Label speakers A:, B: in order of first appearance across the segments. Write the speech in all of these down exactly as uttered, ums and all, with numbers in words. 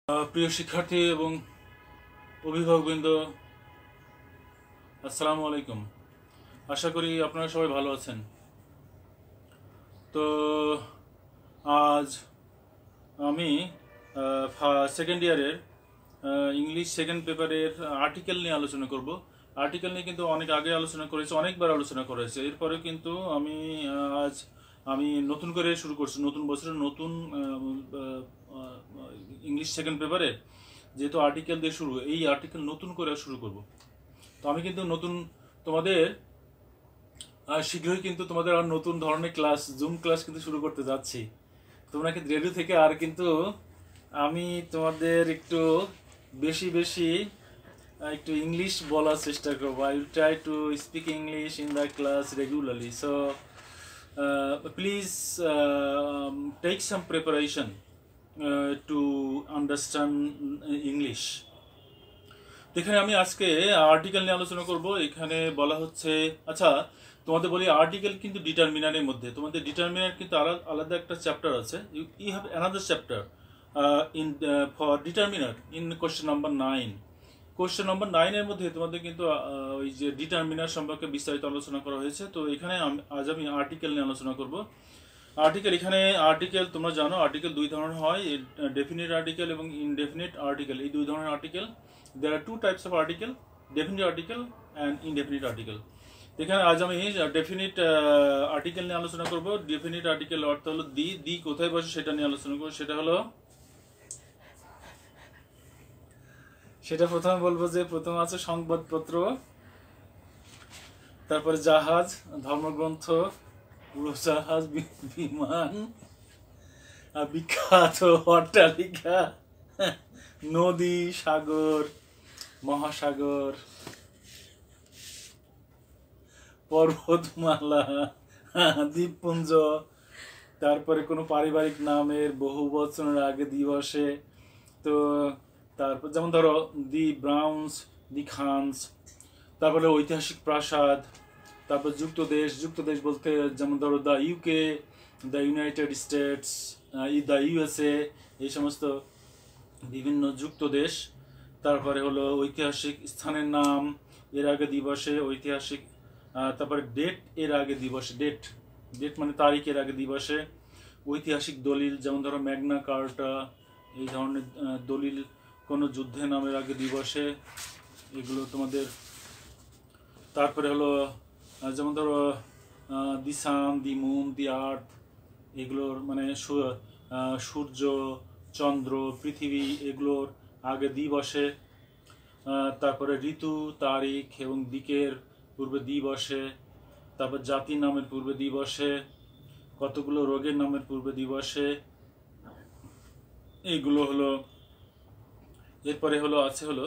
A: প্রিয় শিক্ষার্থী এবং অভিভাবকবৃন্দ, আসসালামু আলাইকুম। আশা করি আপনারা সবাই ভালো আছেন। তো আজ আমি সেকেন্ড ইয়ারের ইংলিশ সেকেন্ড পেপারের আর্টিকেল নিয়ে আলোচনা করব। আর্টিকেল নিয়ে কিন্তু অনেক আগে আলোচনা করেছে, অনেকবার আলোচনা করেছে। এরপরে কিন্তু আমি আজ আমি নতুন করে শুরু করছি, নতুন বছরের নতুন ইংলিশ সেকেন্ড পেপারে যেহেতু আর্টিকেল দিয়ে শুরু, এই আর্টিকেল নতুন করে শুরু করব। তো আমি কিন্তু নতুন তোমাদের শীঘ্রই কিন্তু তোমাদের আর নতুন ধরনের ক্লাস, জুম ক্লাস কিন্তু শুরু করতে যাচ্ছি। তোমরা কিন্তু রেডি থেকে আর কিন্তু আমি তোমাদের একটু বেশি বেশি একটু ইংলিশ বলার চেষ্টা করবো। I will try to speak English in the class regularly. So please take some preparation to understand English. এখানে আমি আজকে আর্টিকেল নিয়ে আলোচনা করব। এখানে বলা হচ্ছে, আচ্ছা তোমাদের বলি, আর্টিকেল কিন্তু ডিটারমিনারের মধ্যে, তোমাদের ডিটারমিনার কিন্তু আলাদা একটা চ্যাপ্টার আছে। You have another chapter in for determiner in question number nine. Question number নাইনের মধ্যে তোমাদের কিন্তু ওই যে ডিটারমিনার সম্পর্কে বিস্তারিত আলোচনা করা হয়েছে। তো এখানে আজ আমি আর্টিকেল নিয়ে আলোচনা করব। আর্টিকেল, এখানে আর্টিকেল তোমরা জানো আর্টিকেল দুই ধরনের হয়, ডেফিনিট আর্টিকেল এবং ইনডেফিনিট আর্টিকেল। এই দুই ধরনের article, there are two types of article, definite article and indefinite article. এখানে আজ আমি ডেফিনিট আর্টিকেল নিয়ে আলোচনা করব। ডেফিনিট আর্টিকেল অর্থ হলো দি, দি কোথায় বসে সেটা নিয়ে আলোচনা করব। সেটা হলো, সেটা প্রথমে বলবো যে প্রথম আছে সংবাদপত্র, তারপরে জাহাজ, ধর্মগ্রন্থ, উড়োজাহাজ, বিমান, বিখ্যাত অট্টালিকা, নদী, সাগর, মহাসাগর, পর্বতমালা, দ্বীপপুঞ্জ, তারপরে কোনো পারিবারিক নামের বহু বচনের আগে দি বসে। তো তারপর যেমন ধরো দি ব্রাউন্স, দি খানস, তারপরে ঐতিহাসিক প্রাসাদ, তারপর যুক্ত দেশ, যুক্ত দেশ বলতে যেমন ধরো the UK, the United States, the USA, এই সমস্ত বিভিন্ন যুক্ত দেশ। তারপরে হলো ঐতিহাসিক স্থানের নাম, এর আগে দিবসে ঐতিহাসিক, তারপরে ডেট, এর আগে দিবসে ডেট, ডেট মানে তারিখের আগে দিবসে। ঐতিহাসিক দলিল, যেমন ধরো ম্যাগনা কার্টা, এই ধরনের দলিল কোনো যুদ্ধের নামের আগে দিবসে, এগুলো তোমাদের। তারপরে হলো যেমন ধরো দি সান, দি মুন, দি আর্থ, এগুলোর মানে সূর্য, চন্দ্র, পৃথিবী, এগুলোর আগে দি বসে। তারপরে ঋতু, তারিখ এবং দিকের পূর্বে দি বসে। তারপর জাতির নামের পূর্বে দি বসে। কতগুলো রোগের নামের পূর্বে দি বসে, এইগুলো হলো। এরপরে হলো আছে হলো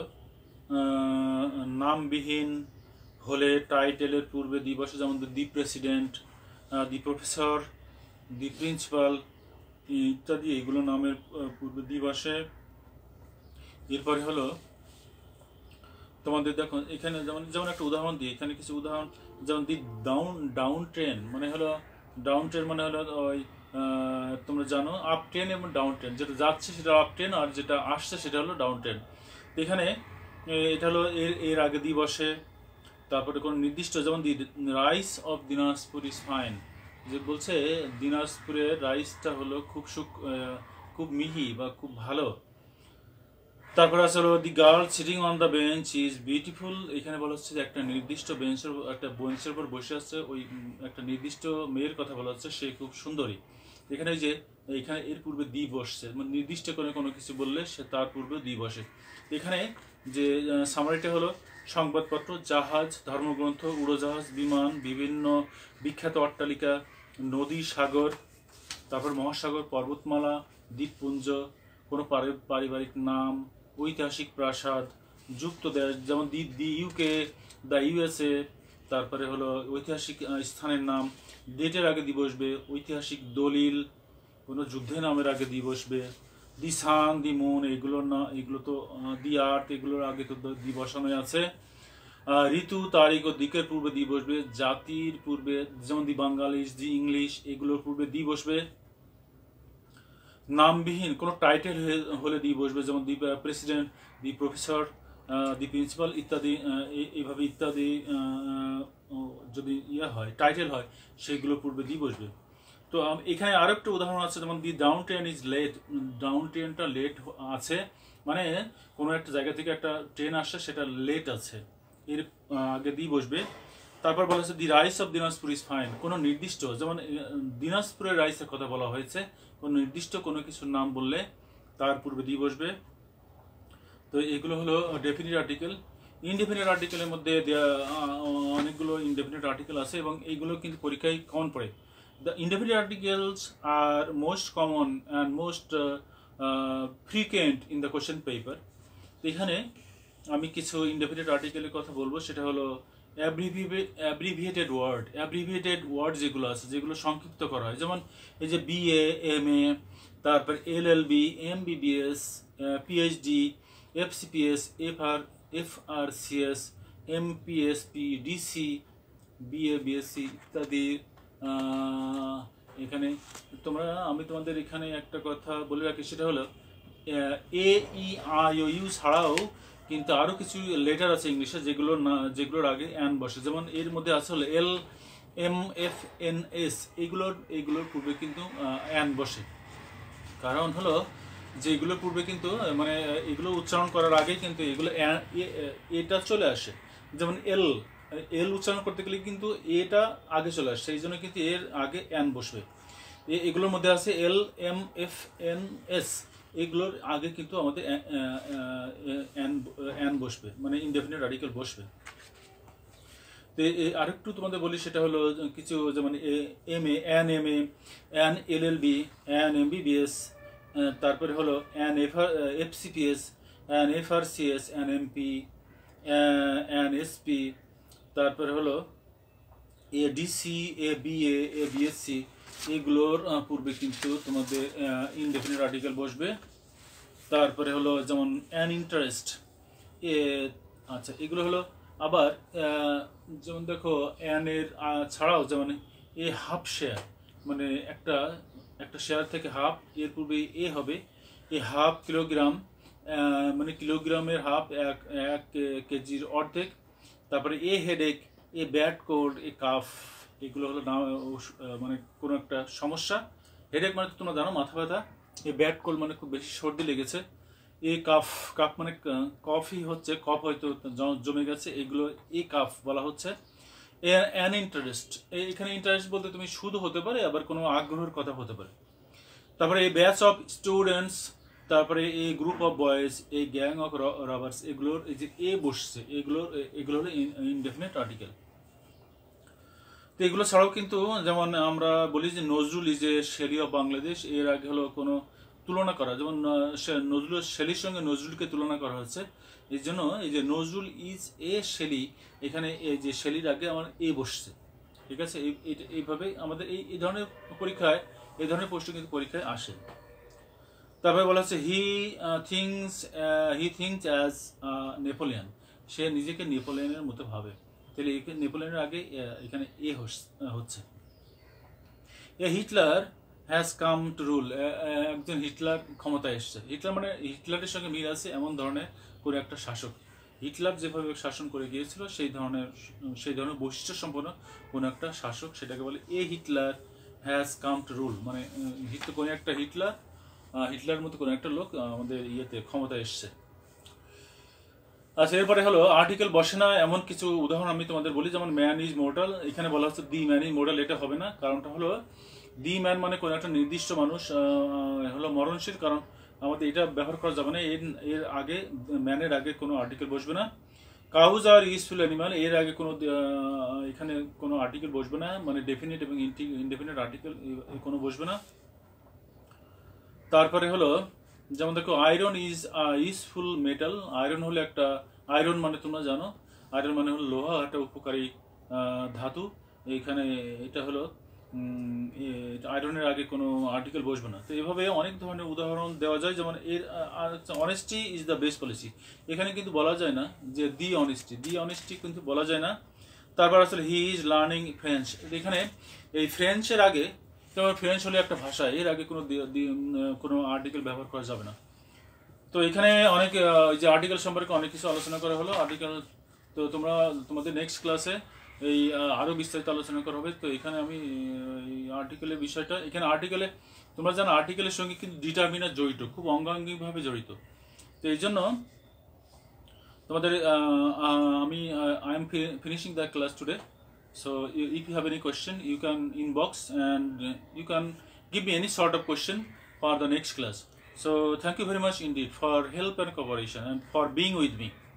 A: নামবিহীন হলে টাইটেলের পূর্বে দি বসে, যেমন the president, the professor, the principal ইত্যাদি, এগুলো নামের পূর্বে দি বসে। এরপরে হলো তোমাদের দেখো এখানে যেমন যেমন একটা উদাহরণ দিই, এখানে কিছু উদাহরণ, যেমন দি ডাউন ডাউন ট্রেন মানে হলো, ডাউন ট্রেন মানে হলো ওই তোমরা জানো আপ ট্রেন এবং ডাউন ট্রেন, যেটা যাচ্ছে সেটা আপ ট্রেন আর যেটা আসছে সেটা হলো ডাউন ট্রেন। এখানে এটা হলো এর এর আগে দি বসে। তারপরে কোনো নির্দিষ্ট, যেমন the rice of Dinajpur is fine, যে বলছে দিনাজপুরের রাইসটা হলো খুব সুখ, খুব মিহি বা খুব ভালো। তারপরে আছে হলো the girl sitting on the bench is beautiful. এখানে বলা হচ্ছে যে একটা নির্দিষ্ট বেঞ্চের, একটা বেঞ্চের উপর বসে আছে, ওই একটা নির্দিষ্ট মেয়ের কথা বলা হচ্ছে, সে খুব সুন্দরী। এখানে যে এখানে এর পূর্বে দি বসছে, মানে নির্দিষ্ট করে কোনো কিছু বললে সে তার পূর্বে দি বসে। এখানে যে সামারিটা হলো সংবাদপত্র, জাহাজ, ধর্মগ্রন্থ, উড়োজাহাজ, বিমান, বিভিন্ন বিখ্যাত অট্টালিকা, নদী, সাগর, তারপর মহাসাগর, পর্বতমালা, দ্বীপপুঞ্জ, কোনো পারিবারিক নাম, ঐতিহাসিক প্রাসাদ, যুক্ত দেশ, যেমন the the UK, the USA. তারপরে হলো ঐতিহাসিক স্থানের নাম, ডেটের আগে দি বসবে। ঐতিহাসিক দলিল, কোনো যুদ্ধের নামের আগে দি বসবে। দি সান, দি মুন, এগুলোর না, এগুলো তো দি আর্থ, এগুলোর আগে তো দি বসানো আছে। ঋতু, তারিখ ও দিকের পূর্বে দি বসবে। জাতির পূর্বে, যেমন দি বাঙ্গালিজ, দি ইংলিশ, এগুলোর পূর্বে দি বসবে। নামবিহীন কোনো টাইটেল হলে দি বসবে, যেমন the president, the professor, the principal ইত্যাদি, এইভাবে ইত্যাদি যদি ইয়ে হয় টাইটেল হয় সেইগুলোর পূর্বে দি বসবে। তো এখানে আরও একটা উদাহরণ আছে, যেমন the down train is late, down ট্রেনটা লেট আছে মানে কোনো একটা জায়গা থেকে একটা ট্রেন আসছে সেটা লেট আছে, এর আগে দি বসবে। তারপর বলা হচ্ছে the rice of Dinajpur is fine, কোনো নির্দিষ্ট, যেমন দিনাজপুরের রাইসের কথা বলা হয়েছে, কোনো নির্দিষ্ট কোনো কিছুর নাম বললে তার পূর্বে দি বসবে। তো এগুলো হলো ডেফিনিট আর্টিকেল। ইনডেফিনিট আর্টিকেলের মধ্যে অনেকগুলো ইনডেফিনিট আর্টিকেল আছে এবং এইগুলো কিন্তু পরীক্ষায় কমন পড়ে। The indefinite articles are most common and most uh, uh, frequent in the question paper. এখানে আমি কিছু ইনডেফিনিট আর্টিকেলের কথা বলবো, সেটা হলো অ্যাব্রিভিয়েটেড ওয়ার্ড। অ্যাব্রিভিয়েটেড ওয়ার্ড যেগুলো আছে, যেগুলো সংক্ষিপ্ত করা হয়, যেমন এই যে বিএ, এম এ, তারপর L L B, M B B S, PhD, F C P S, F R F R C S, M P S P, DC, BA, BSc ইত্যাদি। এখানে তোমরা আমি তোমাদের এখানে একটা কথা বলে রাখি, সেটা হলো এ ই আই ও ইউ ছাড়াও কিন্তু আরও কিছু লেটার আছে ইংলিশে যেগুলো না যেগুলোর আগে অ্যান বসে, যেমন এর মধ্যে আছে হলো L, M, F, N, S, এগুলোর এইগুলোর পূর্বে কিন্তু অ্যান বসে। কারণ হলো যে এগুলোর পূর্বে কিন্তু মানে এগুলো উচ্চারণ করার আগে কিন্তু এগুলো এটা চলে আসে, যেমন এল, এল উচ্চারণ করতে গেলে কিন্তু এটা আগে চলে আসে, সেই জন্য কিন্তু এর আগে অ্যান বসবে। এগুলোর মধ্যে আছে L, M, F, N, S, এগুলোর আগে কিন্তু আমাদের অ্যান বসবে, মানে ইনডেফিনিট আর্টিকেল বসবে। তো আরেকটু তোমাদের বলি, সেটা হলো কিছু, যেমন M A, an M A, an L L B, an M B B S, তারপরে হলো an F R F C P S, an F R C S, an M P, an S P, তারপরে হলো a DC, a BA, a BSc, এগুলোর পূর্বে কিন্তু তোমাদের indefinite article বসবে। তারপরে হলো যেমন অ্যান ইন্টারেস্ট, এ আচ্ছা এগুলো হলো আবার যেমন দেখো অ্যানের ছাড়াও যেমন এ হাফ শেয়ার, মানে একটা একটা শেয়ার থেকে হাফ, এর পূর্বে এ হবে, এ হাফ কিলোগ্রাম, মানে কিলোগ্রামের হাফ এক এক কেজির অর্ধেক। তারপরে a headache, a bad cold, a cough, এগুলো হলো না মানে কোনো একটা সমস্যা। হেডেক মানে তোমরা জানো মাথা ব্যথা, এ ব্যাড কোল্ড মানে খুব বেশি সর্দি লেগেছে, এ কাফ, কাফ মানে কফি হচ্ছে, কফ হয়তো জমে গেছে, এগুলো এ কাফ বলা হচ্ছে। অ্যান ইন্টারেস্ট, এখানে ইন্টারেস্ট বলতে তুমি শুধু হতে পারে, আবার কোনো আগ্রহের কথা হতে পারে। তারপরে এই ব্যাচ অফ স্টুডেন্টস, তারপরে এই গ্রুপ অফ বয়েজ, এই গ্যাং অফ রবার্স, এগুলোর এই যে এ বসছে, এগুলোর এগুলো হলো ইনডেফিনিট আর্টিকেল। তো এগুলো ছাড়াও কিন্তু যেমন আমরা বলি যে Nazrul is a Shelley of Bangladesh, এর আগে হলো কোনো তুলনা করা, যেমন নজরুল শেলির সঙ্গে নজরুলকে তুলনা করা হচ্ছে, এই জন্য এই যে নজরুল ইজ এ শেলি, এখানে এই যে শেলির আগে আমার এ বসছে, ঠিক আছে। এইভাবে আমাদের এই এই ধরনের পরীক্ষায় এই ধরনের প্রশ্ন কিন্তু পরীক্ষায় আসে। তারপরে বলা হচ্ছে he thinks he thinks as Napoleon, সে নিজেকে নেপোলিয়নের মতো ভাবে, তাহলে নেপোলিয়নের আগে এখানে এ হচ্ছে। A Hitler has come to rule, একজন হিটলার ক্ষমতায় এসছে। হিটলার মানে হিটলারের সঙ্গে মিল আছে এমন ধরনের কোনো একটা শাসক, হিটলার যেভাবে শাসন করে গিয়েছিল সেই ধরনের সেই ধরনের বৈশিষ্ট্য সম্পন্ন কোনো একটা শাসক, সেটাকে বলে a Hitler has come to rule, মানে কোনো একটা হিটলার হিটলার মতো কোনো একটা লোক আমাদের ইয়েতে ক্ষমতায় এসছে। আচ্ছা, এরপরে হলো আর্টিকেল বসে না এমন কিছু উদাহরণ আমি তোমাদের বলি, যেমন ম্যান ইজ মোর্টাল, এখানে বলা হচ্ছে দি ম্যান ইজ মোর্টাল, এটা হবে না। কারণটা হলো দি ম্যান মানে কোনো একটা নির্দিষ্ট মানুষ হলো মরণশীল, কারণ আমাদের এটা ব্যবহার করা যাবে না, এর এর আগে ম্যানের আগে কোনো আর্টিকেল বসবে না। কাউজ আর ইউজফুল অ্যানিমাল, এর আগে কোনো এখানে কোনো আর্টিকেল বসবে না, মানে ডেফিনিট এবং ইনডেফিনিট আর্টিকেল কোনো বসবে না। তারপরে হলো যেমন দেখো iron is useful metal, iron হলো একটা, আয়রন মানে তোমরা জানো আয়রন মানে হলো লোহা, একটা উপকারী ধাতু, এইখানে এটা হলো আয়রনের আগে কোনো আর্টিকেল বসবে না। তো এভাবে অনেক ধরনের উদাহরণ দেওয়া যায়, যেমন এর honesty is the best policy, এখানে কিন্তু বলা যায় না যে দি অনেস্টি, দি অনেস্টি কিন্তু বলা যায় না। তারপর আসলে হি ইজ লার্নিং ফ্রেঞ্চ, এখানে এই ফ্রেঞ্চের আগে তবে ফ্রেঞ্চ হলে একটা ভাষা, এর আগে কোনো কোনো আর্টিকেল ব্যবহার করা যাবে না। তো এখানে অনেক যে আর্টিকেল সম্পর্কে অনেক কিছু আলোচনা করা হলো। আর্টিকেল তো তোমরা তোমাদের নেক্সট ক্লাসে এই আরও বিস্তারিত আলোচনা করা হবে। তো এখানে আমি এই আর্টিকেলের বিষয়টা, এখানে আর্টিকেলে তোমরা জানো আর্টিকেলের সঙ্গে কিন্তু ডিটারমিনার জড়িত, খুব অঙ্গাঙ্গিভাবে জড়িত। তো এই জন্য তোমাদের আমি I am finishing the class today. So if you have any question, you can inbox and you can give me any sort of question for the next class. So thank you very much indeed for help and cooperation and for being with me.